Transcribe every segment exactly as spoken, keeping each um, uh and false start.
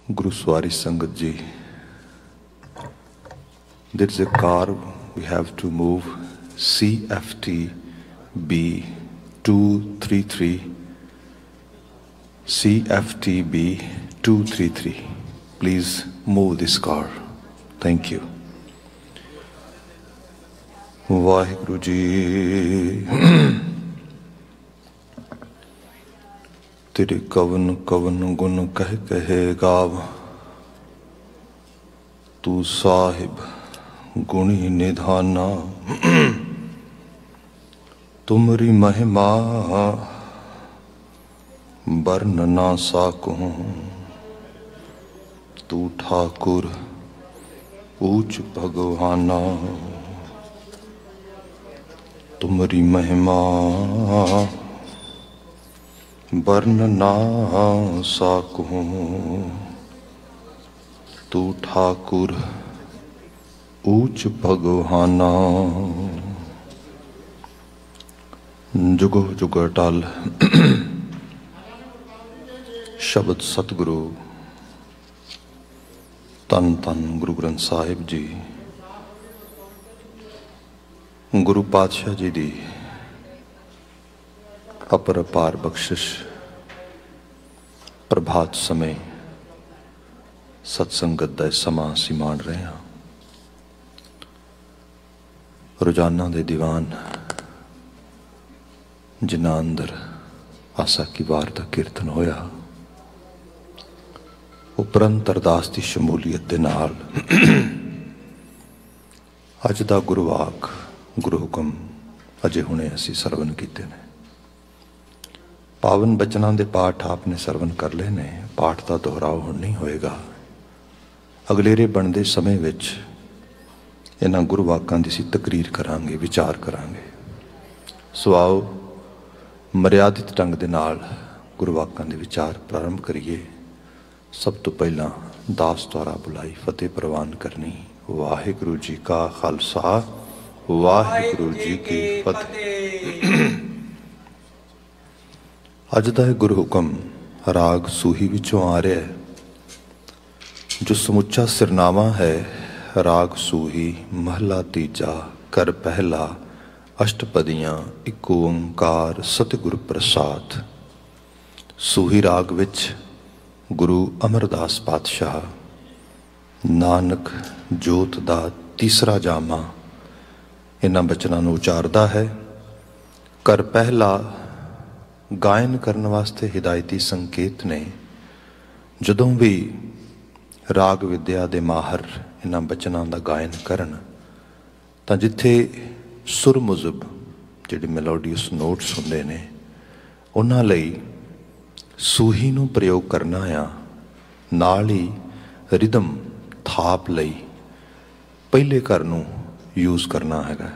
Guru Swari Sangat Ji, there is a car, we have to move C F T B two three three, C F T B two three three. Please move this car. Thank you. Vaheguru Ji, तेरे कवन कवन गुण कह कहे गाव, तू साहिब गुणी निधाना। तुमरी महिमा वर्ण ना साकूं, तू ठाकुर ऊंच भगवाना। तुमरी महिमा वर्ण ना साकूं, तू ठाकुर ऊंच भगवाना। जुगो जुग अटल शब्द सतगुरु तन तन गुरु ग्रंथ साहिब जी, गुरु पातशाह जी दी अपरपार बख्शिश। प्रभात समय सत्संगत दा समा असीं माण रहे हां। रोजाना दे दीवान जिन्हां अंदर आसा की वार दा कीर्तन होया, उपरंत अरदास दी शमूलीयत दे नाल अज दा गुरुवाक गुरु हुकम अजे हुणे असीं सरवण कीते ने। पावन बचनां दे पाठ आपने सरवण कर ले ने। पाठ का दोहराव हुण नहीं होएगा। अगलेरे बनते समय विच इन्हां गुरु वाकां दी असीं तकरीर करांगे, विचार करांगे। सो आओ मर्यादित ढंग दे नाल गुरु वाकां दे विचार प्रारंभ करिए। सब तो पहला दास द्वारा बुलाई फतेह प्रवान करनी। वाहिगुरु जी का खालसा, वाहिगुरु जी की फतेह। अज दा गुरु हुकम राग सूही विचों आ रहा है, जो समुचा सिरनावा है। राग सूही महला तीजा, कर पहला, अष्टपदियां, इक ओंकार सतगुरु प्रसाद। सूही राग विच गुरु अमरदास पातशाह नानक जोत दा तीसरा जामा इन्हां बचनां नूं उचारदा है। कर पहला गायन करने वास्ते हिदायती संकेत ने। जदों भी राग विद्या दे माहर इन्हां बचनां दा गायन करन तां जिथे सुर मुजब जिहड़े मेलोडियस नोट्स हुंदे ने, उन्हां लई सूही नूं प्रयोग करना आ। नाल ही रिदम थाप लई पहले कर नूं यूज़ करना हैगा।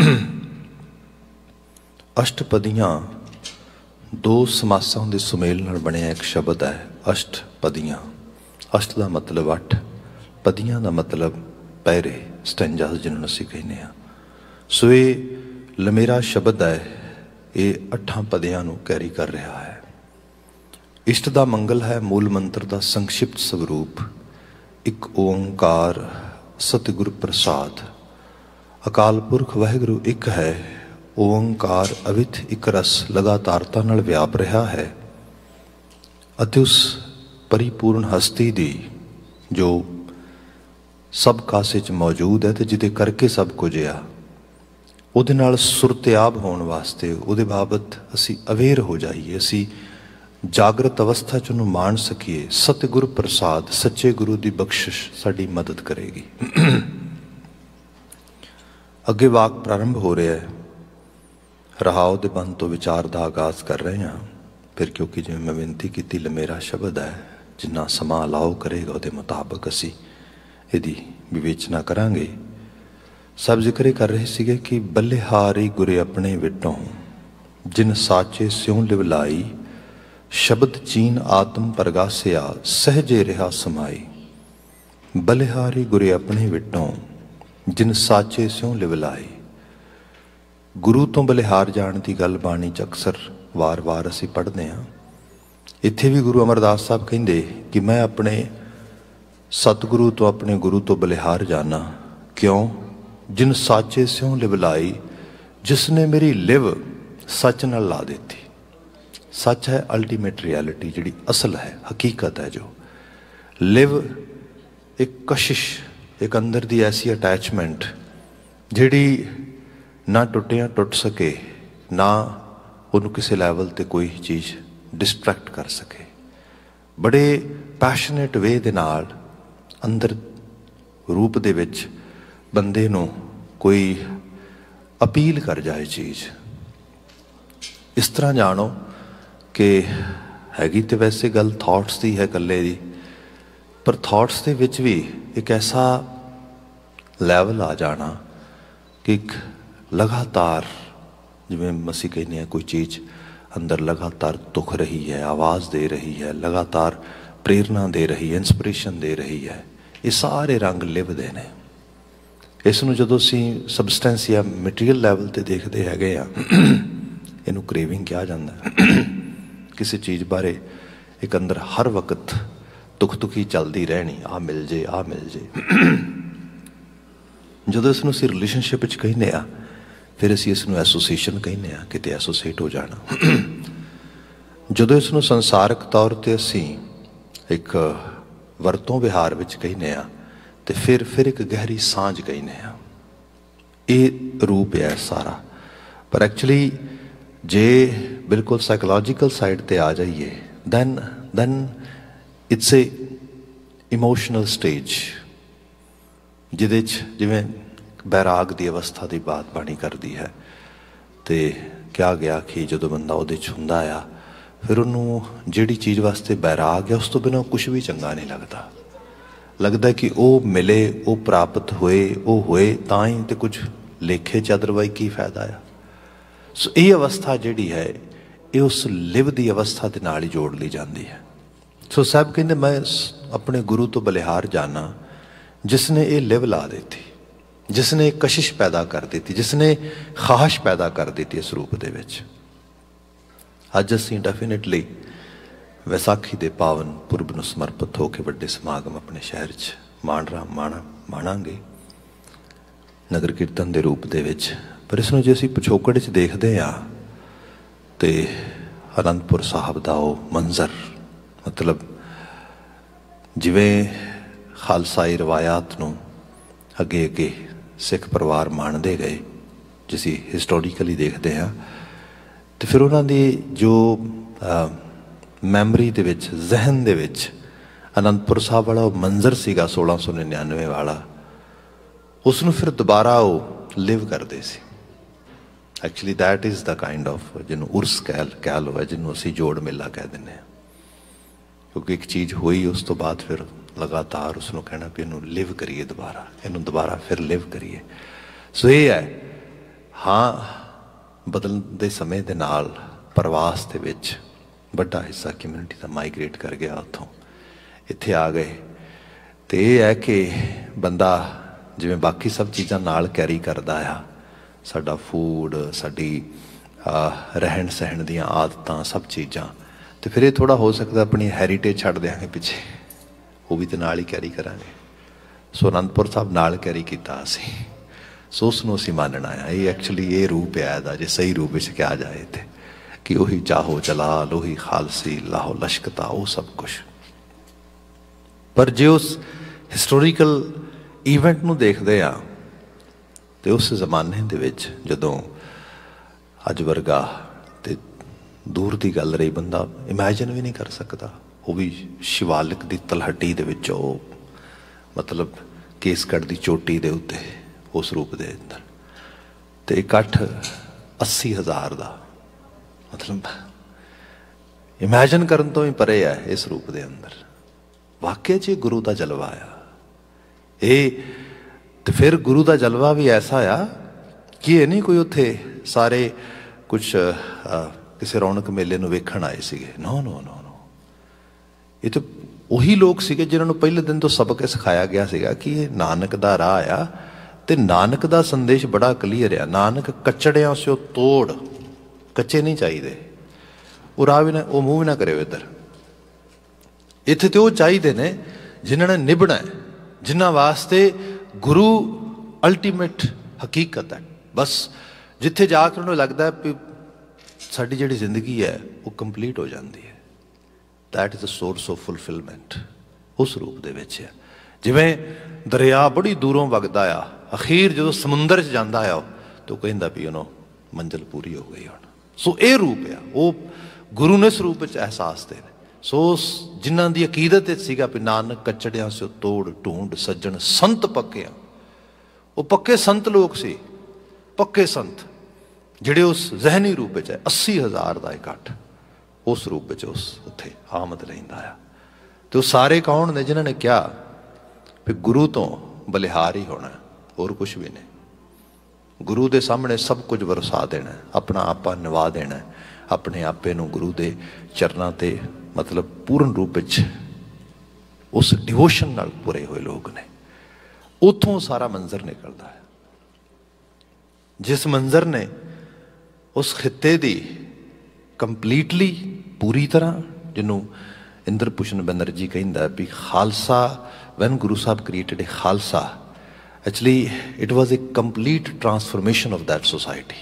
अष्टपदियां दो समासां दे सुमेल नाल बनिया एक शब्द है, अष्टपदियां। अष्ट का मतलब अठ, पदियां का मतलब पैरे, स्टैंजास जिन्होंने असीं कहने आ। सो ये लमेरा शब्द है, ये अठां पदियां नूं कैरी कर रहा है। इष्ट का मंगल है, मूल मंत्र का संक्षिप्त स्वरूप एक ओंकार सतगुरु प्रसाद। अकाल पुरख वाहिगुरु एक है। ओंकार अविथ एक रस लगातारता नाल व्याप रहा है अते उस परिपूर्ण हस्ती दी जो सब कासे च मौजूद है, तो जिदे करके सब कुछ आ, उहदे नाल सुरतियाब होने वास्ते उहदे बाबत असी अवेयर हो जाइए, असी जागृत अवस्था च उहनूं माण सकीए। सतगुरु प्रसाद, सच्चे गुरु की बख्शिश साडी मदद करेगी। अगे वाक प्रारंभ हो रहा है। रहाओ दे बंद तो विचार का आगाज़ कर रहे हैं। फिर क्योंकि जिवें मैं बेनती की लमेरा शब्द है, जिन्ना समा अलाओ करेगा उहदे मुताबक असी इहदी विवेचना करांगे। सब जिक्र कर रहे सीगे कि बलिहारी गुरे अपने विटों, जिन साचे स्यों लिवलाई, शब्द चीन आत्म परगासिया, सहजे रहा समाई। बलिहारी गुरे अपने विटों, जिन साचे स्यों लिवलाई। गुरु तो बलिहार जाण की गल बाणी च अक्सर वार वार असी पढ़ते हाँ। इत्थे भी गुरु अमरदास साहब कहिंदे कि मैं अपने सतगुरु तो अपने गुरु तो बलिहार जाना, क्यों जिन साचे स्यों लिव लाई, जिसने मेरी लिव सच न ला देती। सच है अल्टीमेट रियलिटी, जिहड़ी असल है, हकीकत है। जो लिव एक कशिश, एक अंदर दी ऐसी अटैचमेंट जिहड़ी ना टुटिया टुट सके, ना उन्होंने किसी लैवल ते कोई चीज़ डिस्ट्रैक्ट कर सके। बड़े पैशनेट वे दे नाल अंदर रूप दे विच बंदे नूं कोई अपील कर जाए चीज़। इस तरह जानो कि हैगी तो वैसे गल थॉट्स दी है कल्ले दी, पर थॉट्स दे विच भी एक ऐसा लैवल आ जाना कि एक लगातार, जिवें असीं कहने हैं कोई चीज़ अंदर लगातार दुख रही है, आवाज़ दे रही है, लगातार प्रेरणा दे रही है, इंस्पिरेशन दे रही है। ये सारे रंग लिव दे ने। इस नूं जदों असीं सबसटेंस या मटीरियल लैवल ते देखदे हैगे आ, इनू क्रेविंग कहा जाता है। किसी चीज़ बारे एक अंदर हर वक्त दुख दुखी चलती रहनी, आ मिल जे आ मिल जे। जदों इसनूं असीं रिलेशनशिप च कहने आ, फिर असीं इसनूं एसोसीएशन कहने आ, किते एसोसीएट हो जाना। जदों इसनूं संसारक तौर पर असीं एक वरतों विहार विच कहने आ, तो फिर फिर एक गहरी सांझ कहने आ। ये रूप है सारा। पर एक्चुअली जे बिल्कुल साइकोलॉजिकल साइड ते आ जाइए, then then it's a emotional stage, जिहदे च जिवें बैराग की अवस्था की बात बाणी करती है। तो क्या गया कि जो बंदा वो हुंदा आ, फिर उन्होंने जिहड़ी चीज़ वास्ते बैराग है उस तो बिना कुछ भी चंगा नहीं लगता। लगता कि वो मिले, वो प्राप्त होए, वो होए तां ही तो कुछ लेखे च, अदरवाइज की फायदा आ। सो ये अवस्था जिहड़ी है, ये उस लिव की अवस्था के नाल ही जोड़ ली जाती है। सो साहब कहते मैं अपने गुरु तो बलिहार जाना, जिसने ये लिव ला देती, जिसने कशिश पैदा कर दी थी, जिसने ख्वाहिश पैदा कर दी थी इस रूप दे विच। अज असीं डेफिनेटली वैसाखी दे पावन पुरब नूं समर्पित होकर वड्डे समागम अपने शहर च माण रहा माणा माणांगे नगर कीर्तन के रूप दे विच। पर इसनूं जे असीं पिछोकड़ च देखदे आ तो आनंदपुर साहब दा वो मंजर, मतलब जिवें खालसाई रवायात नूं अगे अगे सिख परिवार माणदे गए, जिसी हिस्टोरिकली देखते हैं, तो फिर उन्होंने जो मैमरी दे विच, जहन दे विच आनंदपुर साहब वाला मंजर सीगा सोलह सौ निन्यानवे वाला, उसनूं फिर दोबारा वो लिव करते सी। Actually that is the kind of जिन्होंने उर्स कह कह लो है, जिन्होंने असीं जोड़ मेला कह दें, क्योंकि एक चीज़ हुई उस तो बाद फिर लगातार उसनों कहना भी इनू लिव करिए, दोबारा इनू दोबारा फिर लिव करिए। सो ये है, हाँ बदलते समय के नाल प्रवास के विच बड़ा हिस्सा कम्यूनिटी का माइग्रेट कर गया, उत्थों इत्थे आ गए। तो ये है कि बंदा जिवें बाकी सब चीज़ां नाल कैरी करदा आ, साडा फूड, साडी रहन सहन दीयां आदतां, सब चीज़ां, तो फिर ये थोड़ा हो सकता अपनी हैरीटेज छड्ड देंगे पिछे, वो भी तो नाल ही कैरी करांगे। सो आनंदपुर साहब नाल कैरी किया असीं, सो उसनूं असीं मानना है। ये एक्चुअली ये रूप है इहदा, जे सही रूप में कहा जाए तो, कि उही चाहो जलाल, उही खालसी, लाहो लश्कता, वो सब कुछ। पर जे उस हिस्टोरिकल ईवेंट नूं देखदे आ, तो उस जमाने दे विच जदों अज वर्गा ते दूर की गल रही, बंदा इमैजिन भी नहीं कर सकता। वो भी शिवालिक की तलहटी दे विच, मतलब केसगढ़ की चोटी के उत्ते उस रूप के अंदर, तो इकट्ठ अस्सी हज़ार का, मतलब इमैजिन करन तो ही परे है इस रूप के अंदर। वाकई च गुरु का जलवा आ ये। तो फिर गुरु का जलवा भी ऐसा आ कि ये नहीं कोई उत्थे सारे कुछ किसी रौनक मेले नूं वेखण आए सीगे, नो नो नो नो, ये तो वही लोग सीगे जिन्होंने पहले दिन तो सबक सिखाया गया सीगा कि ये नानक दा राह आ, ते नानक दा संदेश बड़ा क्लीयर आ। नानक कचड़ियां से तोड़, कच्चे नहीं चाहिए, वो राह भी ना, वो मूँह भी ना करे इधर। इत्थे तो वो चाहिए ने जिन्हां ने निभना है, जिन्हां वास्ते गुरु अल्टीमेट हकीकत है। बस जिथे जाकर उन्हें लगता है भी साडी जिहड़ी जिंदगी है वो कंप्लीट हो जाती है, that is the source of fulfilment. उस रूप दे विच है जिवें दरिया बड़ी दूरों वगदा आ, अखीर जो समुंदर च जांदा आ तो कहंदा भी उन्हों मंजिल पूरी हो गई हुण। सो ये रूप आ, वो गुरु ने इस रूप में एहसास दे। सो जिन्हां दी अकीदत सीगा भी नानक कचड़ियां से तोड़ ढूंढ सज्जन संत पक्के, वो पक्के संत लोग सी, पक्के संत जिहड़े उस जहनी रूप में है। अस्सी हज़ार का इकट्ठ उस रूप में उस उत्थे आमद लैंदा आ। तो सारे कौन ने जिन्होंने कहा भी गुरु तो बलिहार ही होना, और कुछ भी नहीं। गुरु के सामने सब कुछ वरसा देना, अपना आपा निभा देना, अपने आपे नूं गुरु के चरणों ते मतलब पूर्ण रूप में उस डिवोशन नाल पूरे हुए लोग ने। उतों सारा मंजर निकलता है, जिस मंजर ने उस खिते की कंप्लीटली पूरी तरह, जिन्हों इंद्रभूषण बनर्जी कहता भी Khalsa, when Guru Sahab created a Khalsa, actually it was a complete transformation of that society.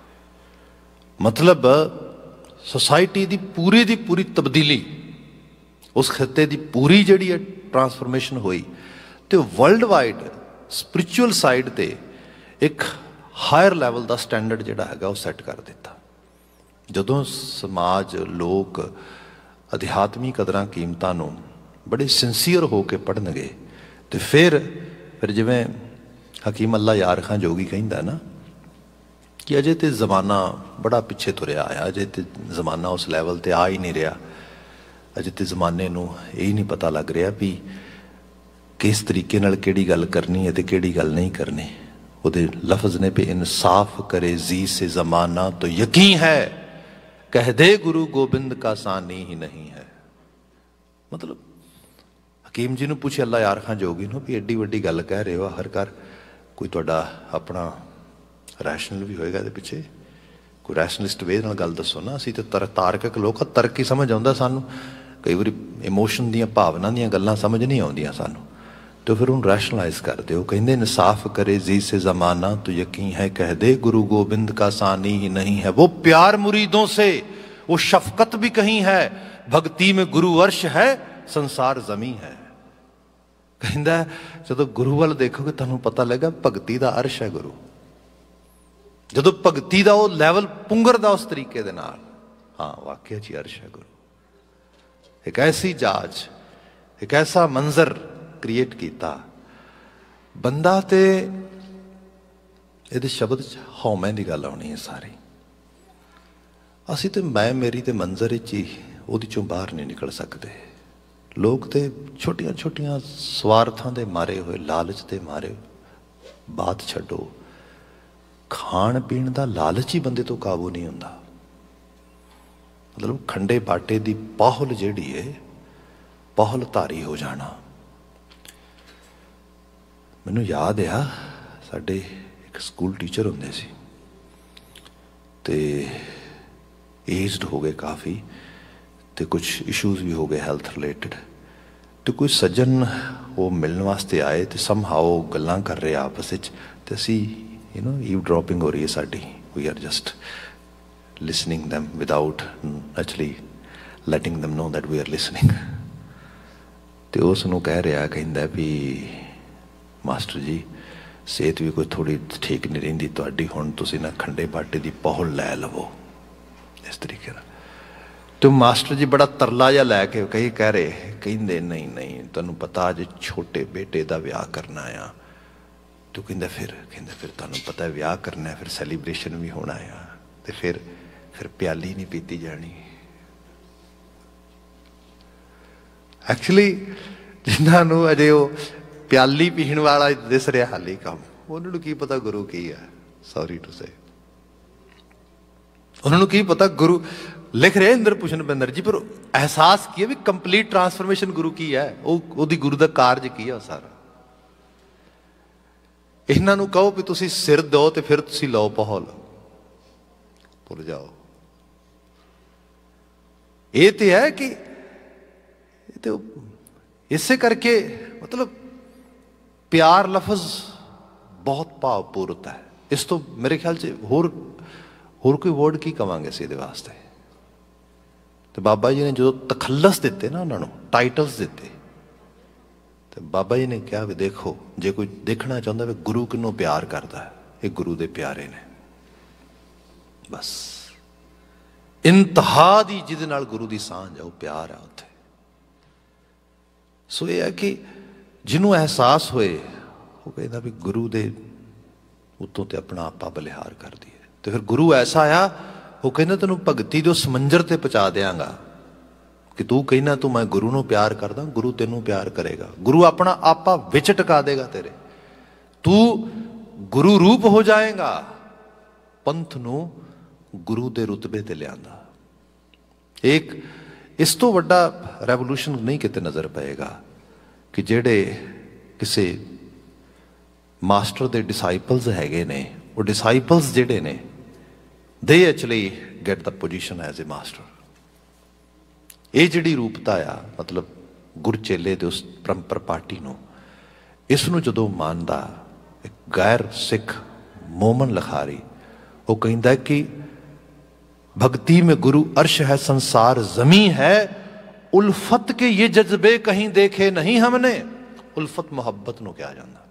मतलब सोसाइटी की पूरी की पूरी तब्दीली, उस खिते की पूरी जिहड़ी है ट्रांसफॉर्मेशन हुई, तो वर्ल्ड वाइड स्पिरिचुअल साइड ते एक हायर लैवल का स्टैंडर्ड जिहड़ा हैगा वो सैट कर दिता। जदों समाज लोग अध्यात्मिक कदरां कीमतां नूं बड़े सिंसीयर हो के पढ़नगे, तो फिर फिर जिवें हकीम अल्लाह यार खां जोगी कहंदा ना कि अजे तो जमाना बड़ा पिछे तुरिया आया, अजे तो जमाना उस लैवल ते आ ही नहीं रहा, अजे तो जमाने नूं यही नहीं पता लग रहा भी किस तरीके नाल किहड़ी गल करनी है तो किहड़ी गल नहीं करनी। उहदे लफ्ज़ ने भी इंसाफ करे जी से ज़माना तो यकीन है, कह दे गुरु गोबिंद का सानी ही नहीं है। मतलब हकीम जी ने पूछे अल्लाह यार खां जोगी नूं भी एड्डी वड्डी गल कह रहे हो, हर घर कोई तुहाडा अपना रैशनल भी होएगा, पिछे कोई रैशनलिस्ट वे नाल गल दसो ना। असीं तो तर तार्किक लोग, तर्क ही समझ आउंदा सानूं, कई वारी इमोशन दीयां भावना दीयां गल्लां समझ नहीं आउंदियां सानूं, तो फिर उन्हें रैशनलाइज कर दो। कहते इंसाफ करे जी से ज़माना तो यकीन है, कह दे गुरु गोबिंद का सानी ही नहीं है। वो प्यार मुरीदों से, वो शफकत भी कहीं है, भक्ति में गुरु अर्श है, संसार जमी है। कहता जो गुरु वाल देखोगे तुहानूं पता लगेगा भगती का अर्श है गुरु। जो भगती का वो लैवल पुंगरदा उस तरीके दे नाल, हाँ वाकई जी अर्श है गुरु। एक ऐसी जाच, एक ऐसा मंजर क्रिएट किया बंदा, तो ये शब्द हौमे की गल आनी है सारी। असी तो मैं मेरी तो मंजर ही वो चों बाहर नहीं निकल सकते। लोग तो छोटिया छोटिया स्वार्थां दे मारे हुए, लालच के मारे, बात छड्डो, खाण पीण का लालच ही बंदे तो काबू नहीं होंदा। मतलब खंडे बाटे की पाहुल जिहड़ी है, पाहुल धारी हो जाना। मैनूं याद आ साडे एक स्कूल टीचर होंदे सी, ते एजड हो गए काफ़ी, तो कुछ इशूज़ भी हो गए हेल्थ रिलेटिड। तो कोई सज्जन वो मिलने वास्ते आए, तो सम हाओ गल्लां कर रहे आपस विच, ते असी यू नो ईव ड्रॉपिंग हो रही है साडी, we are just listening them without actually letting them know that we are listening. तो उसनूं कह रहा, कहंदा भी मास्टर जी सेहत भी कोई थोड़ी ठीक नहीं रहिंदी तुहाडी, हुण तुसीं ना खंडे बाटे की पहुल लै लवो, इस तरीके नाल। तो मास्टर जी बड़ा तरला जिहा लैके कही कह रहे, कहंदे नहीं नहीं तुहानूं पता अज छोटे बेटे का विआह करना आ। तो कहंदा फिर कहंदा फिर तुहानूं पता है विआह करना है, फिर सैलीब्रेशन भी होना आ, तो फिर फिर प्याली नहीं पीती जानी। एक्चुअली जिन्होंने अजे वो प्याली पीण वाला दिस रहा हाली काम, उन्होंने की पता गुरु की है। सॉरी टू से उन्होंने की पता गुरु लिख रहे इंद्रभूषण बनर्जी, पर एहसास किया भी कंप्लीट ट्रांसफॉर्मेशन गुरु की है, वो गुरु का कारज की है सारा। इन्हों कहो भी तुसी सिर दो तो फिर तुसी लो पहल, भुल जाओ। ये तो है कि तो इसे करके मतलब प्यार लफज बहुत भावपूर्त है। इस तो मेरे ख्याल से होर होर कोई वर्ड की कवांगे असीं इहदे वास्ते। तो बाबा जी ने जो तखल्लस दिते ना, उन्होंने टाइटल्स दिते, तो बाबा जी ने कहा भी देखो जे कोई देखना चाहता भी गुरु किनों प्यार करता है, ये गुरु दे प्यारे ने। बस इंतहा दी जिहदे नाल गुरु दी सांझ है, वो प्यार है उत्थे। सो ये है कि जिन्हों एहसास होए वो कहता भी गुरु दे उत्तों ते अपना आपा बलिहार कर दिए। तो फिर गुरु ऐसा आया, वो कहना तेनों भगती दे समंजर ते पहुंचा देंगा कि तू कहना तू मैं गुरु नूं प्यार करदा, गुरु तेनों प्यार करेगा। गुरु अपना आपा विच टका देगा तेरे, तू गुरु रूप हो जाएगा। पंथ नूं गुरु दे रुतबे ते लियांदा। एक इस तो वड्डा रेवोल्यूशन नहीं किते नज़र पाएगा कि जेड़े किसी मास्टर दे डिसाइपल्स हैगे ने, वो डिसाइपल्स जेड़े ने दे actually get the position as a master. ये जिहड़ी रूपता आ मतलब गुर चेले दे उस परंपर पार्टी नूं, इस नूं जदों मानदा एक गैर सिख मोमन लखारी, वो कहंदा कि भक्ति में गुरु अर्श है, संसार जमी है, उल्फत के ये जज्बे कहीं देखे नहीं हमने। उल्फत मुहब्बत नूं कहा जांदा,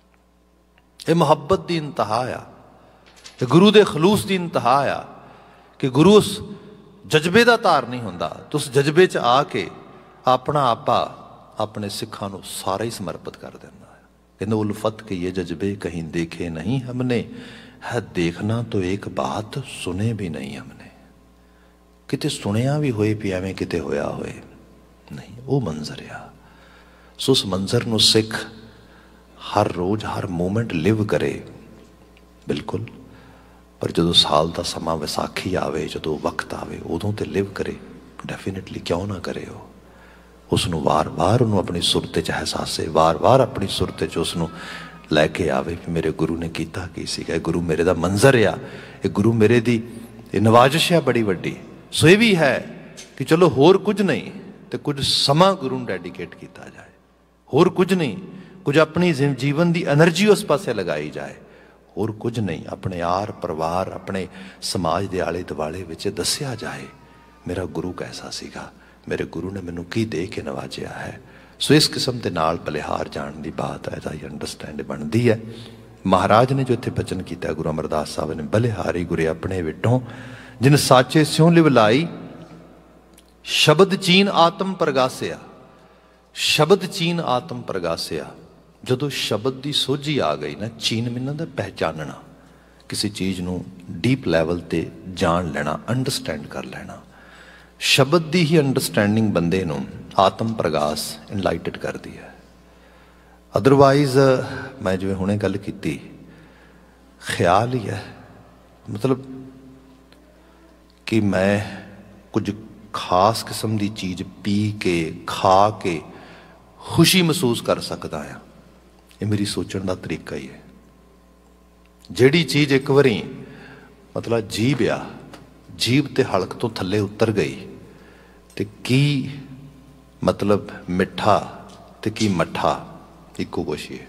ये मुहब्बत दी इंतहा आ, गुरु दे खलूस दी इंतहा आ कि गुरु उस जज्बे का तार नहीं होंदा, तो उस जज्बे च आके अपना आपा अपने सिखां नूं सारा ही समर्पित कर देंदा है। कहंदे उल्फत के ये जज्बे कहीं देखे नहीं हमने, है देखना तो एक बात सुने भी नहीं हमने। किते सुनिया भी होए भी एवें किते होया होए नहीं, वो मंजर आ। सो उस मंजर नूं सिख हर रोज़ हर मोमेंट लिव करे बिल्कुल, पर जो साल का समा विसाखी आवे, जो वक्त आवे, उदों तो लिव करे डेफिनेटली, क्यों ना करे। हो उसनों वार वार उन्होंने अपनी सुरते च एहसासे, वार वार अपनी सुरते च उसनों लैके आवे कि मेरे गुरु ने किया की सीगा, गुरु मेरे दा मंजर आ, ये गुरु मेरे दी नवाजिश है बड़ी वड्डी। सो ये भी है कि चलो होर कुछ नहीं तो कुछ समा गुरु नूं डेडिकेट किया जाए, होर कुछ नहीं, कुछ अपनी जीवन की एनर्जी उस पासे लगाई जाए, और कुछ नहीं अपने यार परिवार अपने समाज के आले दुआले विच दसिया जाए मेरा गुरु कैसा सीगा, मेरे गुरु ने मैनू की दे के नवाजिया है। सो इस किस्म के नाल बलिहार जाण की बात है, ही अंडरस्टैंड बनती है। महाराज ने जो इत्थे बचन किया गुरु अमरदास साहब ने, बलिहारी गुरे अपने विटों जिन साचे स्यों लिवलाई, शब्द चीन आत्म प्रगासिया, शब्द चीन आत्म प्रगासिया। जदों शब्द की सोझी आ गई ना, चीन मिलना दा पहचानना, किसी चीज़ नूं डीप लैवल ते जान लेना, अंडरस्टैंड कर लेना। शब्द की ही अंडरस्टैंडिंग बंदे नूं आत्म प्रगास इनलाइटेड कर दी है। अदरवाइज मैं जिवें हुणे गल कीती, ख्याल ही है मतलब कि मैं कुछ खास किस्म की चीज़ पी के खा के खुशी महसूस कर सकता हाँ, ये मेरी सोचण का तरीका ही है। जिहड़ी चीज़ एक बारी मतलब जीभ आ, जीभ ते हलक तो थले उतर गई तो की मतलब मिठा ते की मठा इको कुछ ही है।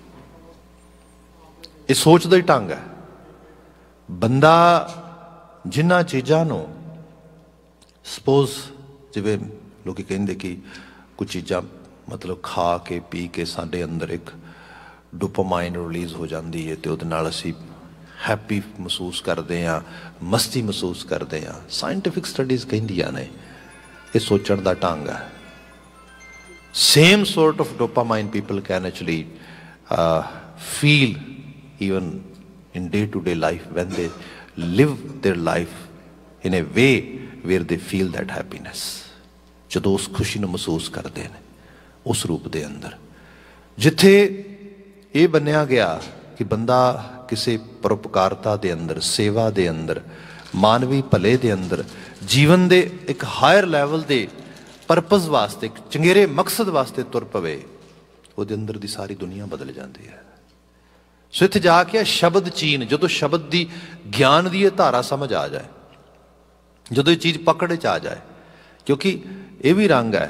ये सोच का ही ढंग है। बंदा जिन्हां चीज़ां नूं सपोज जिवें लोग कहिंदे कि कुछ चीज़ां मतलब खा के पी के साडे अंदर एक डोपामाइन रिलीज हो जाती है, तो उहदे नाल असीं हैप्पी महसूस करते हैं, मस्ती महसूस करते हैं। साइंटिफिक स्टडीज़ कहिंदियां ने ये सोचण दा ढंग है। Same sort of dopamine people can actually feel even in day to day life when they live their life in a way where they feel that happiness. जदों उस खुशी नूं महसूस करते हैं उस रूप के अंदर, जिथे ये बनिया गया कि बंदा किसी परोपकारता के अंदर, सेवा के अंदर, मानवी भले के अंदर, जीवन के एक हायर लैवल के परपज़ वास्ते, एक चंगेरे मकसद वास्ते तुर पवे, वो अंदर की सारी दुनिया बदल जाती है। सो इत्थे जाके शब्द चीन, जो शब्द की ज्ञान की धारा समझ आ जाए, जो ये चीज़ पकड़ च आ जाए, क्योंकि ये भी रंग है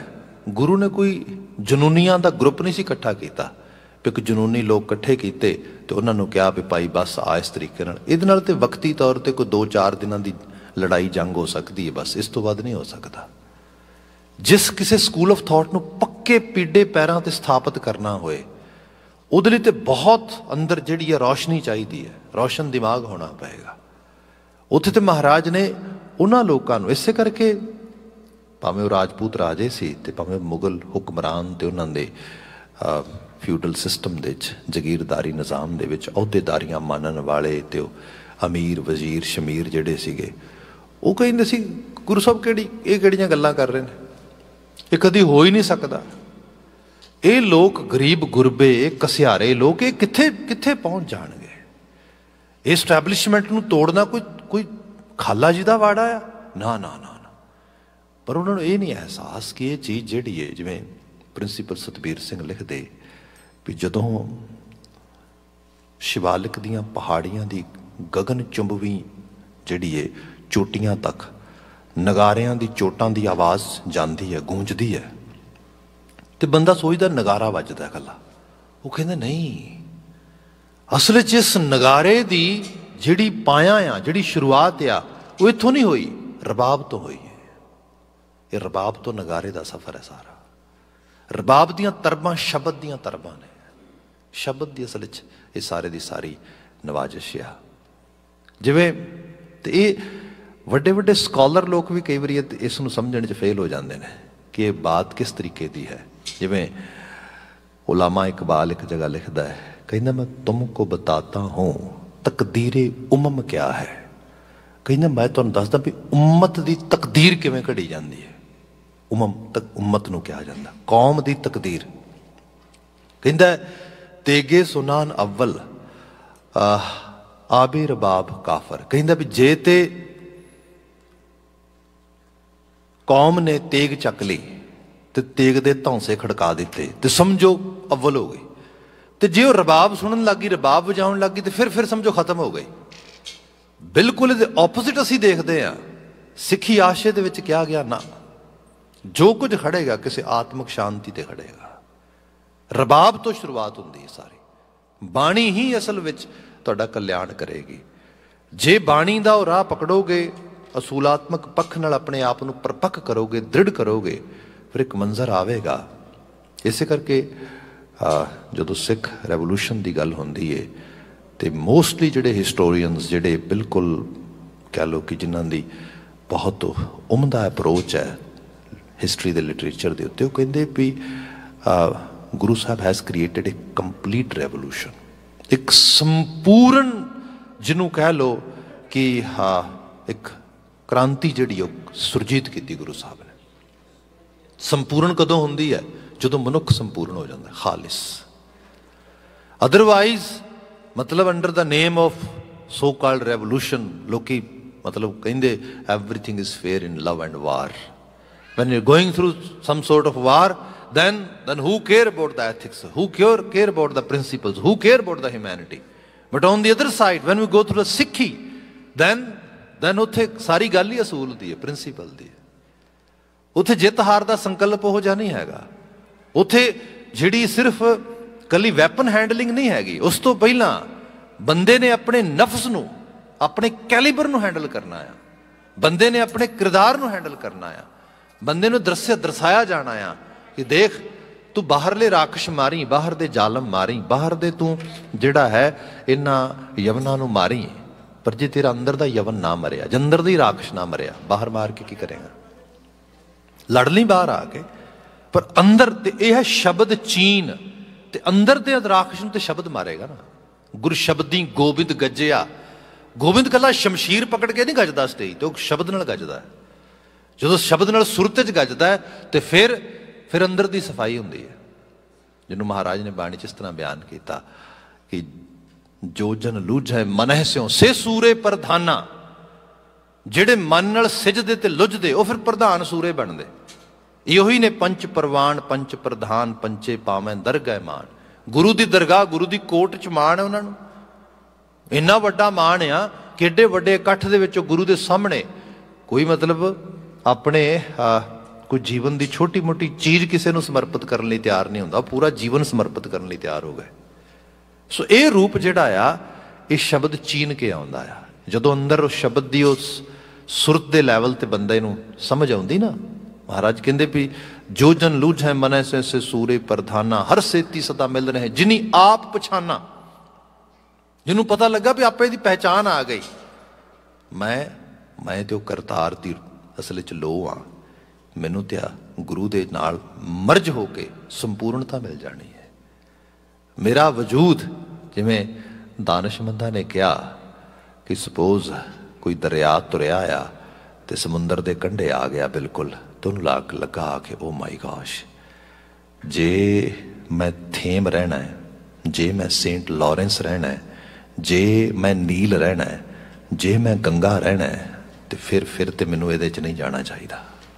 गुरु ने कोई जनूनियां का ग्रुप नहीं सी इकट्ठा किया, एक जनूनी लोग इकट्ठे किए तो उन्होंने कहा भी भाई बस आ इस तरीके नाल। इहदे नाल ते वक्ती तौर पर कोई दो चार दिनों की लड़ाई जंग हो सकती है, बस इस तो वध नहीं हो सकता। जिस किसी स्कूल ऑफ थॉट को पक्के पीडे पैरों पर स्थापित करना होए उहदे लई ते बहुत अंदर जिहड़ी है रोशनी चाहिए है, रोशन दिमाग होना पएगा। उत्थे ते महाराज ने उन्हां लोकां नूं इसे करके भावें वो राजपूत राजे सी ते भावें मुगल हुक्मरान ते उन्हां दे फ्यूडल सिस्टम दे जगीरदारी निज़ाम दे विच अहुदेदारियां मानण वाले ते अमीर वजीर शमीर जिहड़े सीगे वो कहिंदे सी गुरु साहब किहड़ी ये किहड़ियां गल्लां कर रहे हैं, ये कदी हो ही नहीं सकता। ये लोग गरीब गुरबे कसियारे लोग ये कित्थे कित्थे पहुंच जाणगे। इस एस्टैबलिशमेंट नूं तोड़ना कोई कोई खाला जी दा वाड़ा आ ना ना ना ना। पर उन्होंने ये नहीं एहसास कि ये चीज़ जिहड़ी है, जिवें प्रिंसीपल सतबीर सिंह लिखदे भी जदों शिवालिक दीयां पहाड़ियां दी गगन चुंबवी जिहड़ी है चोटियां तक नगारियां दी चोटां दी आवाज़ जाती है, गूंजती है, तो बंदा सोचता नगारा वजदा कला। वो कहते नहीं, असल च इस नगारे दी जिहड़ी पाया आ जिहड़ी शुरुआत आ वो इत्थों नहीं हुई, रबाब तो हुई है। ये रबाब तो नगारे का सफ़र है सारा। रबाब दियां तरबां शब्द दियां तरबां ने, शब्द की असल च ये सारे दी सारी नवाजिश आ। जिवें ते ये वड्डे वड्डे स्कॉलर लोग भी कई बार इस नूं समझण च फेल हो जाते हैं कि ये बात किस तरीके की है। जिवें उलामा इकबाल एक जगह लिखता है, कहना मैं तुमको बताता हूँ तकदीरे उमम क्या है। कहना मैं तुहानूं दसदा भी उम्मत की तकदीर किवें घड़ी जाती है। उमम तक उम्मत नूं कहा जाता, कौम की तकदीर। कहता तेगे सुनान अव्वल आबे रबाब काफर। कहता भी जे ते कौम ने तेग चक ली तो तेग दे धौंसे खड़का दिते तो समझो अव्वल हो गई। तो जे रबाब सुनन लग गई, रबाब वजाउण लग गई तो फिर फिर समझो खत्म हो गई। बिल्कुल ऑपोजिट असीं देखते हैं। सिक्खी आशे दे विच कहा गया ना, जो कुछ खड़ेगा किसी आत्मक शांति ते खड़ेगा। रबाब तो शुरुआत होंदी है सारी। बाणी ही असल विच तुहाडा कल्याण करेगी। जे बाणी दा राह पकड़ोगे, असूलात्मक पक्ष नाल अपने आप को परपक्क करोगे, दृढ़ करोगे, फिर एक मंजर आवेगा। इस करके जो सिख रेवोल्यूशन की गल होंदी है तो मोस्टली जिहड़े हिस्टोरीयंस जिहड़े बिल्कुल कह लो कि जिन्हां दी बहुत उमदा अप्रोच है हिस्टरी के लिटरेचर के उत्ते, वो कहंदे भी Guru Sahab has created a complete revolution, एक संपूर्ण जिन्हों कह लो कि हाँ एक क्रांति जिहड़ी सुरजीत की गुरु साहब ने। संपूर्ण कदों होंदी है जो मनुख संपूर्ण हो जाता है, खालिस। अदरवाइज मतलब under the name of so called revolution लोकी मतलब कहिंदे everything is fair in love and war. When you are going through some sort of war then then who care about the ethics, who care care about the principles, who care about the humanity? But on the other side when we go through the Sikhi, then then उत्थे सारी गल ही असूल दी है, principal दी है। उत्थे जित हार का संकल्प हो जा नहीं हैगा। उत्थे जिहड़ी सिर्फ कली वैपन हैंडलिंग नहीं हैगी, उस तो पहला बंदे ने अपने नफ्स नूं अपने कैलीबर नूं हैंडल करना है, बंदे ने अपने किरदार नूं हैंडल करना है, बंदे नूं दरस्य दर्शाया जाना है कि देख तू बाहरले राक्षस मारी, बाहर दे जालम मारी, बाहर दे तू जिहड़ा है इन्हां यवनां नूं मारी, पर जे तेरा अंदर दा यवन ना मरिया, जे अंदर दी राक्षस ना मरिया, बाहर मार के की करेगा? लड़ नहीं बाहर आके, पर अंदर ते यह है शब्द चीन ते अंदर दे राक्षस नूं ते शब्द मारेगा ना। गुरु शब्दी गोबिंद गज्जिया, गोबिंद कला शमशीर पकड़ के नहीं गजदा स्टेज तो शब्द नाल गजदा है। जो शब्द नाल सुरत च गजदा है तो फिर फिर अंदर की सफाई होंदी है। जिन्होंने महाराज ने बाणी च इस तरह बयान किया कि जो जन लूझे मनह स्यों से सूरे प्रधाना, जिहड़े मन नाल सिजदे ते लुझदे वो फिर प्रधान सूरे बनदे। इहो ही ने पंच परवान पंच प्रधान पंचे पावें दरगाह मान। गुरु की दरगाह गुरु की कोट च मान है उन्होंने, इन्ना वड्डा मान आ कि एडे वड्डे इकट्ठ दे विच गुरु के सामने कोई मतलब अपने आ, कोई जीवन की छोटी मोटी चीज़ किसी को समर्पित करने लिए तैयार नहीं होंदा, पूरा जीवन समर्पित करने लिए तैयार हो गए। सो ये रूप जिहड़ा आ ये शब्द चीन के आउंदा आ। जदों अंदर उस शब्द की उस सुरत के लैवल ते बंदे नूं समझ आउंदी ना, महाराज कहंदे भी जो जन लूझ है मन से से सूरे प्रधाना हर सेती सदा मिल रहे जिनी आप पछाना। जिन्हों पता लगा भी आपे दी पहचान आ गई, मैं मैं तो करतार दी असल च लो हाँ, मैनू तो गुरु दे नाल मर्ज होके संपूर्णता मिल जानी है। मेरा वजूद जिमें दानिशमंदा ने कहा कि सपोज कोई दरिया तुरया आ तो समुंदर के कंढे आ गया बिल्कुल, तो उन्होंने लाग लगा कि ओ माई गॉश, जे मैं थेम रहना है, जे मैं सेंट लॉरेंस रहना है, जे मैं नील रहना है, जे मैं गंगा रहना है, तो फिर फिर तो मैनू ये नहीं जाना चाहिए।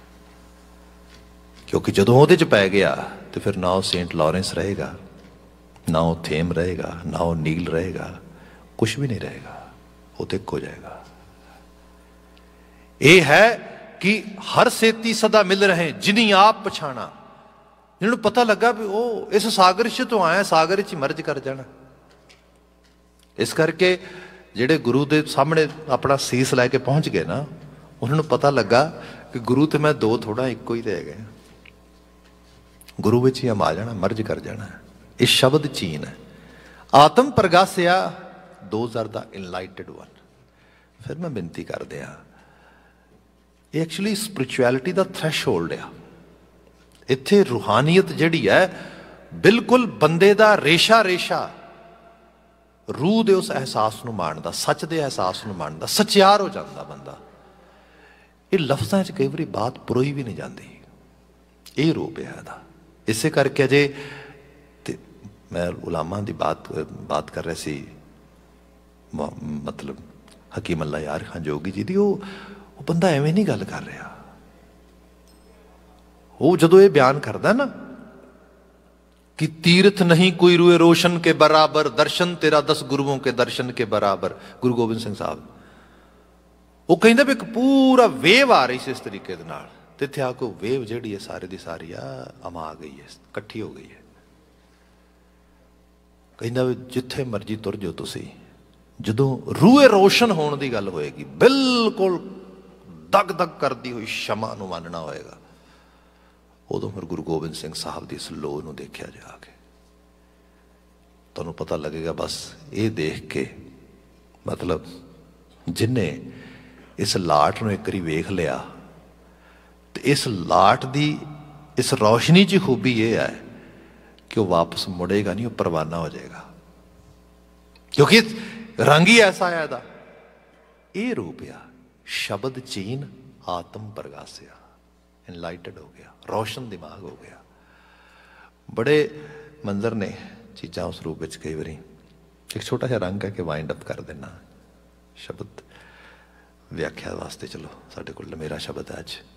क्योंकि जदों वो पै गया तो फिर ना वो सेंट लॉरेंस रहेगा, ना वो थेम रहेगा, ना वो नील रहेगा, कुछ भी नहीं रहेगा, वो तो एक हो जाएगा। ये है कि हर सेती सदा मिल रहे जिनी आप पछाना। जिन्होंने पता लगा भी वो इस सागर च तो आया, सागर च मर्ज कर जाना। इस करके जेडे गुरु के सामने अपना सीस लैके पहुंच गए ना, उन्होंने पता लगा कि गुरु तो मैं दो थोड़ा एक ही रह गए, गुरु विच ही हम आ जाना, मर्ज कर जाना। इस शब्द चीन है। आत्म प्रगासिया those are the enlightened one. फिर मैं बेनती कर दिया, एक्चुअली स्पिरिचुअलिटी का थ्रैशहोल्ड आ। इत्थे रूहानीयत जिहड़ी है बिल्कुल बंदे दा रेशा रेशा रूह दे उस एहसास नूं माणदा, सच दे एहसास नूं माणदा, सचियार हो जाता बंदा। ये लफ्ज़ां च कई बारी बात पुरोई भी नहीं जाती। ये रूप है इहदा। इसे करके अजे ते मैं उलामा की बात बात कर रहा सी, मतलब हकीम अल्लाह यार खान जोगी जी दी, वो वो बंदा एवें नहीं गल कर रहा। वो जदों ये बयान करदा ना कि तीर्थ नहीं कोई रुए रोशन के बराबर, दर्शन तेरा दस गुरुओं के दर्शन के बराबर, गुरु गोबिंद सिंह साहब, वो कहंदे भी एक पूरा वेव आ रही सी इस तरीके दे नाल, ते इत्थे आके वेव जिहड़ी है सारी दी सारी आ अमा गई है, इकट्ठी हो गई है। कहंदा भी जिथे मर्जी तुर जाओ तुसी, जदों रूए रोशन होने की गल होएगी, बिल्कुल दग दग करती हुई शमा नूं मानना होएगा, उदों फिर गुरु गोबिंद सिंह साहब की इस लोह नूं देखिया जाके तुहानूं पता लगेगा। बस ये देख के मतलब जिन्हें इस लाट नूं एक बारी वेख लिया तो इस लाट दी इस रोशनी च खूबी ये है कि वह वापस मुड़ेगा नहीं, वह परवाना हो जाएगा, क्योंकि रंग ही ऐसा है इहदा। ये रूप आ शब्द चीन आत्म प्रगासिया, इनलाइटेड हो गया, रोशन दिमाग हो गया। बड़े मंजर ने चीज़ा उस रूप में कई बारी एक छोटा सा रंग है कि वाइंड अप कर देना शब्द व्याख्या वास्ते। चलो साढ़े को मेरा शब्द है अज,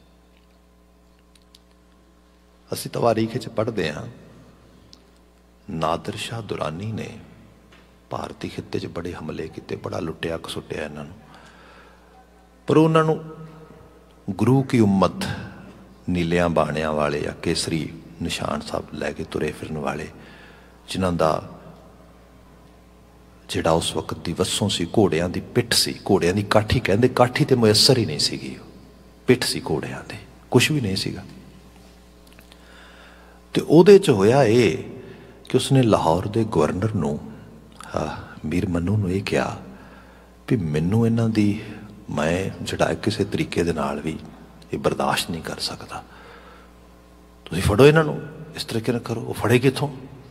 असी तवारीख च पढ़ते हैं नादिर शाह दुरानी ने भारती खिते च बड़े हमले किए, बड़ा लुटिया कसुटिया इन्होंने, पर उन्होंने गुरु की उम्मत नीलिया बाणिया वाले या केसरी निशान साहब लैके तुरे फिरन वाले, जिन्हों का जिहड़ा उस वक्त की वसों सी घोड़ियां की पिठ सी, घोड़ियां की काठी कहते, काठी तो मुयसर ही नहीं सी, पिठ सी घोड़ियां की, कुछ भी नहीं सीगा। तो उहदे च होया ये कि उसने लाहौर के गवर्नर नूं मीर मन्नू नूं ये कहा भी मैनू इन्हां दी मैं जिहड़ा किसी तरीके दे नाल भी ये बर्दाश्त नहीं कर सकता, तुसीं फड़ो इन्हां नूं, इस तरीके नाल करो। वो फड़े कित्थों?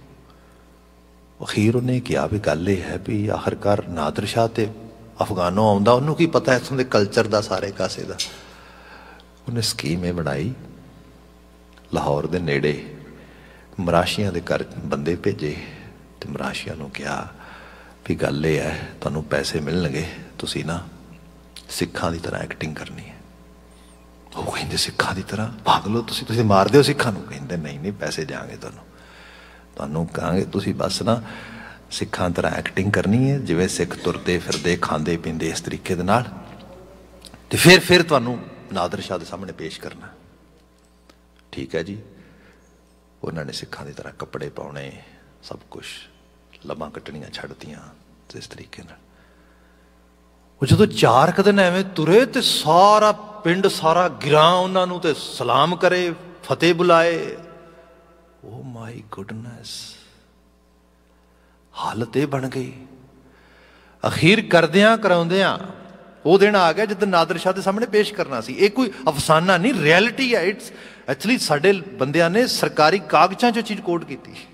अखीर उन्हें कहा भी गल यह है भी आखिरकार नादिर शाह तो अफगानों आउंदा, उन्होंने की पता इत्थों दे कल्चर का सारे कासे का। उन्हें स्कीम ये बनाई, लाहौर के नेड़े मराशियां दे घर बंदे भेजे, तो मराशियां नूं कहा भी गल यह है तुहानूं पैसे मिलणगे, तुसीं ना सिखां की तरह एक्टिंग करनी है। वो कहिंदे सिखां की तरह? पागलो तुसीं, तुसीं मार दिओ सिखां नूं। कहिंदे नहीं नहीं पैसे देंगे तुहानूं, तुहानूं कहांगे तुसीं बस ना सिखां तरह एक्टिंग करनी है, जिवें सिख तुरदे फिरदे खांदे पींदे इस तरीके दे नाल, ते फिर फिर तुहानूं नादिर शाह दे सामने पेश करना। ठीक है जी, उन्होंने सिखां की तरह कपड़े पाने, सब कुछ लम्मा कट्टनियां छड्डतियां इस तरीके नाल। वो जो चार क दिन एवें तुरे तो सारा पिंड सारा गिरा उन्होंने ते सलाम करे, फतेह बुलाए। ओ माई गुडनेस, हालत ये बन गई। अखीर करदियां कराउंदियां वो दिन आ गया जिद्दन नादर शाह के सामने पेश करना सी। ये कोई अफसाना नहीं, रियलिटी है। इट्स एक्चुअली साडे बंदियां ने सरकारी कागजां च चीज कोट की।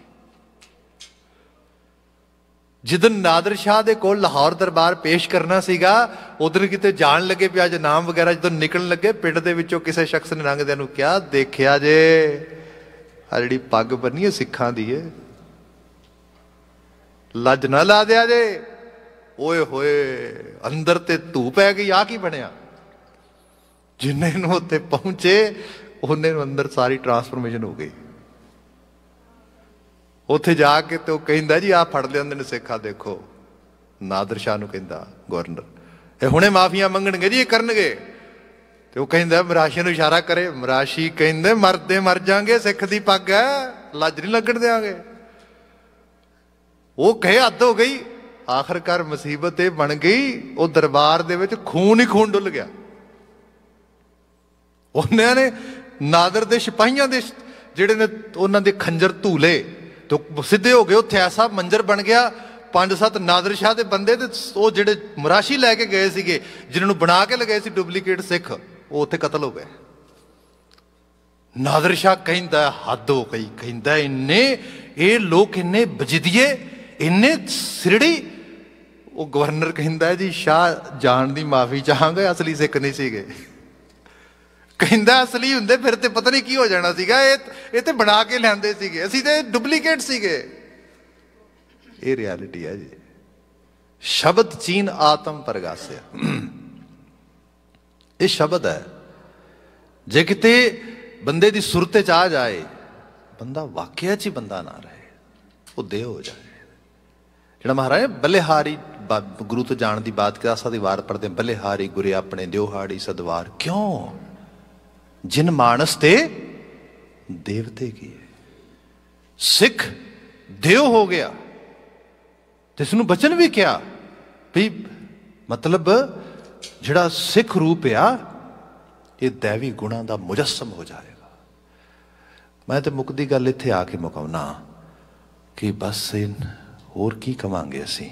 जिदन नादर शाह दे कोल लाहौर दरबार पेश करना सीगा, उधर किते जान लगे पिया जो नाम वगैरह जो निकलन लगे, पिंड दे विचों किसी शख्स ने लंघदियां नूं कहा, देखिया जे आ जिहड़ी पग बन्नी है सिखां दी है, लज ना ला दिया जे। ओए होए अंदर ते धू पै गई, आ की बनया। जिन्ने नूं उत्ते पहुंचे उन्ने नूं अंदर सारी ट्रांसफॉर्मेशन हो गई। उत्थे जाके तो कहंदा जी आ फड़ लियांदे ने सिखा, देखो नादर शाह नूं कहंदा गवर्नर, ये हुणे माफिया मंगणगे जी, ये करनगे। ते वो कहंदा मराशी नूं इशारा करे, मराशी कहंदे मरदे मर जांगे, सिख दी पग है, लज नहीं लगण देंगे। वो कहे हद हो गई। आखिरकार मुसीबत ये बन गई, वो दरबार दे विच खून ही खून डुल गया। उन्होंने नादर दे सिपाहियां दे जिहड़े ने उन्हां दे खंजर धूले तो सीधे हो गए। उत्थे ऐसा मंजर बन गया, पांच सत्त नादर शाह के बंदे ते वो जिहड़े मराशी लैके गए सीगे, जिन्होंने बना के लगे सी डुप्लीकेट सिख, वो उत्थे कतल हो गए। नादर शाह कहंदा हद हो गई, कहंदा इन्ने ये लोग इन्ने बजिदिए, इन्ने सिरड़ी। वो गवर्नर कहंदा जी शाह जान दी माफी चाहांगे, असली सिख नहीं सीगे। कहंदा असली हुंदे फिर ते पता नहीं की हो जाना सीगा, ये ते बना के लियांदे सीगे, असीं ते डुप्लीकेट सीगे। ये रियलिटी है जी। शब्द चीन आत्म प्रगास्य, ये शब्द है। जे किते बंदे दी सुरते च आ जाए, बंदा वाकया च ही बंदा ना रहे, वो देह हो जाए। जिहड़ा महाराज बल्लेहारी गुरु तो जान की बात कर, आसा दी वार पढ़ते, बल्लेहारी गुरे अपने दिओहाड़ी सदवार, क्यों जिन मानस ते देवते की है। सिख देव हो गया, जिसनू बचन भी क्या भी, मतलब जिहड़ा सिख रूप आ ये दैवी गुणा का मुजस्सम हो जाएगा। मैं तो मुकदी गल इत्थे आके मुकाउना कि बस इन होर की कवांगे असीं।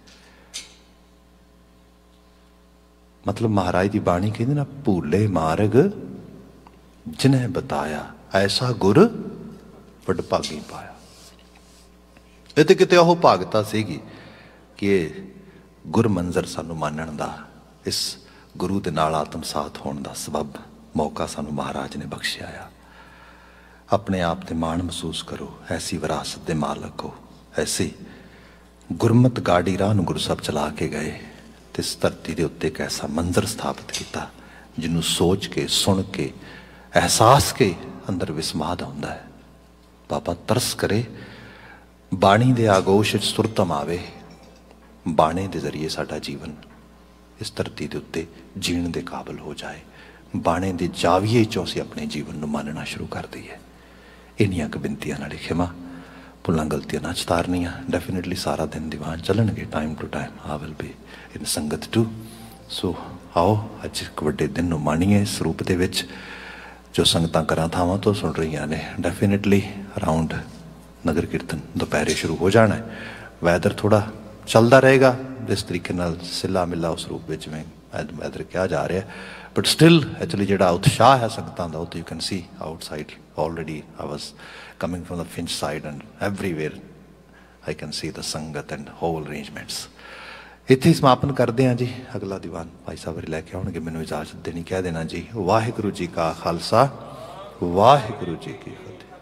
मतलब महाराज की बाणी कहती ना, भूले मार्ग जिन्हें बताया, ऐसा गुर वडभागी पाया। ये तो किते ओह भागता सीगी कि गुर मंजर सानू मानण दा, इस गुरु दे नाल आत्म साथ होने का सबब मौका सानू महाराज ने बख्शिया आ। अपने आप ते मान महसूस करो, ऐसी विरासत दे मालक हो। ऐसी गुरमत गाड़ी राह गुरु साहब चला के गए, तो इस धरती के उत्ते एक ऐसा मंजर स्थापित किया जिन्हों सोच के सुन के एहसास के अंदर विस्माद आउंदा है। बाबा तरस करे बाणी दे आगोश सुरतम आवे, बाणे के जरिए साडा जीवन इस धरती के उत्ते जीण दे काबिल हो जाए। बाणे के जाविए चों असीं अपने जीवन को मानना शुरू कर दईए। इन्नियां क बिनतियां नाल खिमा, भुलां गलतियां ना चतारनियां। डेफिनेटली सारा दिन दीवान चलणगे, time to time I will be in sangat too. सो आओ अज एक वड्डे दिन नूं माणीए इस रूप दे विच जो संगतां घरां थावां तो सुन रही ने। डेफिनेटली अराउंड नगर कीर्तन दोपहरे शुरू हो जाना है। वैदर थोड़ा चलता रहेगा जिस तरीके नाल सिला मिला उस रूप में जिवें वैदर क्या जा रहा है, बट स्टिल एक्चुअली जिहड़ा उत्साह है संगतां दा, you can see outside already. I was coming from the Finch side and everywhere I can see the sangat and whole arrangements. इत्थे समापन करते हैं जी। अगला दीवान भाई साहब लैके आउणगे, मैनूं इजाजत देनी, कह देना जी वाहिगुरू जी का खालसा वाहिगुरू जी की फतेह।